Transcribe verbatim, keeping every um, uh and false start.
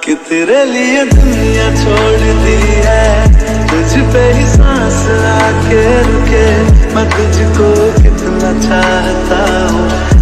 कि तेरे लिए दुनिया छोड़ दी है, तुझ पे ही सांस आके रुके। मैं तुझको कितना चाहता हूँ,